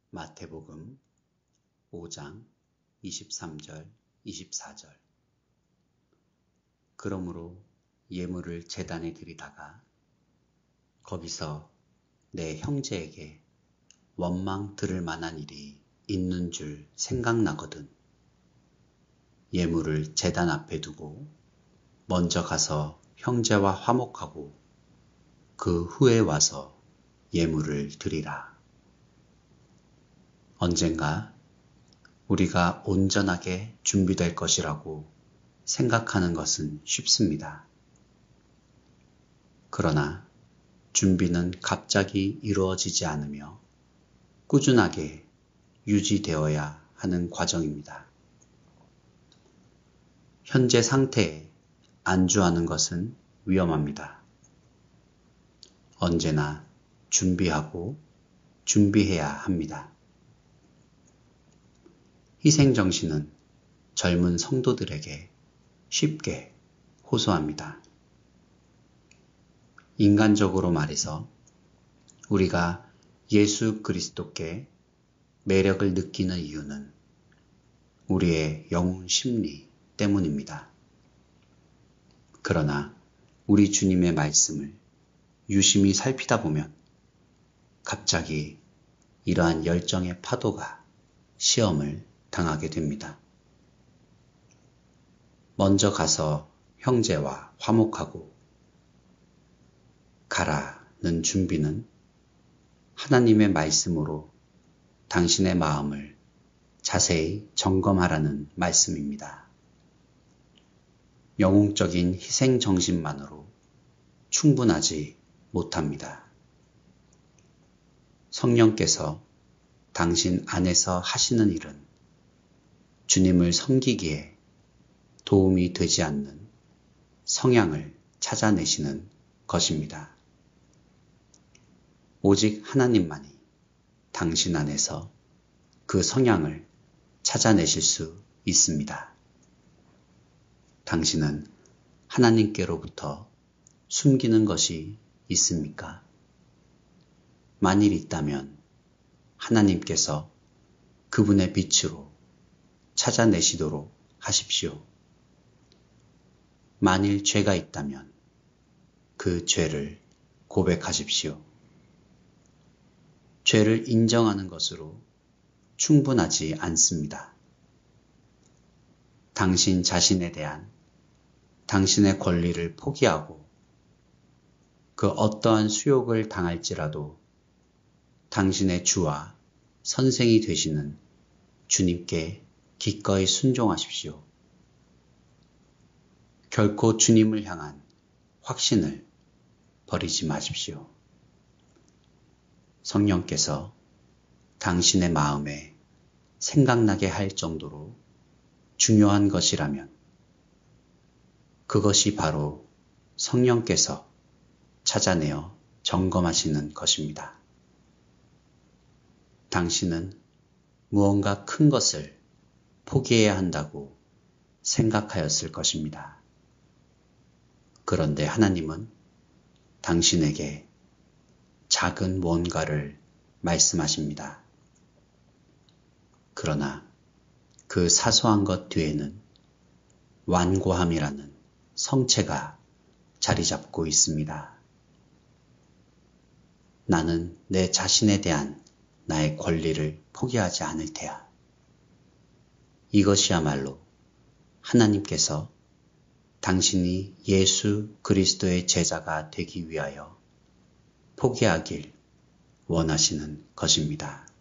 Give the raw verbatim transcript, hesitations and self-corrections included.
마태복음 오 장 이십삼 절 이십사 절. 그러므로 예물을 제단에 드리다가 거기서 내 형제에게 원망 들을 만한 일이 있는 줄 생각나거든 예물을 제단 앞에 두고 먼저 가서 형제와 화목하고 그 후에 와서 예물을 드리라. 언젠가 우리가 온전하게 준비될 것이라고 생각하는 것은 쉽습니다. 그러나 준비는 갑자기 이루어지지 않으며 꾸준하게 유지되어야 하는 과정입니다. 현재 상태에 안주하는 것은 위험합니다. 언제나 준비하고 준비해야 합니다. 희생정신은 젊은 성도들에게 쉽게 호소합니다. 인간적으로 말해서 우리가 예수 그리스도께 매력을 느끼는 이유는 우리의 영혼 심리 때문입니다. 그러나 우리 주님의 말씀을 유심히 살피다 보면 갑자기 이러한 열정의 파도가 시험을 당하게 됩니다. 먼저 가서 형제와 화목하고 가라는 준비는 하나님의 말씀으로 당신의 마음을 자세히 점검하라는 말씀입니다. 영웅적인 희생 정신만으로 충분하지 못합니다. 성령께서 당신 안에서 하시는 일은 주님을 섬기기에 도움이 되지 않는 성향을 찾아내시는 것입니다. 오직 하나님만이 당신 안에서 그 성향을 찾아내실 수 있습니다. 당신은 하나님께로부터 숨기는 것이 있습니까? 만일 있다면 하나님께서 그분의 빛으로 찾아내시도록 하십시오. 만일 죄가 있다면 그 죄를 고백하십시오. 죄를 인정하는 것으로 충분하지 않습니다. 당신 자신에 대한 당신의 권리를 포기하고 그 어떠한 수욕을 당할지라도 당신의 주와 선생이 되시는 주님께 기꺼이 순종하십시오. 결코 주님을 향한 확신을 버리지 마십시오. 성령께서 당신의 마음에 생각나게 할 정도로 중요한 것이라면 그것이 바로 성령께서 찾아내어 점검하시는 것입니다. 당신은 무언가 큰 것을 포기해야 한다고 생각하였을 것입니다. 그런데 하나님은 당신에게 작은 무언가를 말씀하십니다. 그러나 그 사소한 것 뒤에는 완고함이라는 성체가 자리 잡고 있습니다. 나는 내 자신에 대한 나의 권리를 포기하지 않을 테야. 이것이야말로 하나님께서 당신이 예수 그리스도의 제자가 되기 위하여 포기하길 원하시는 것입니다.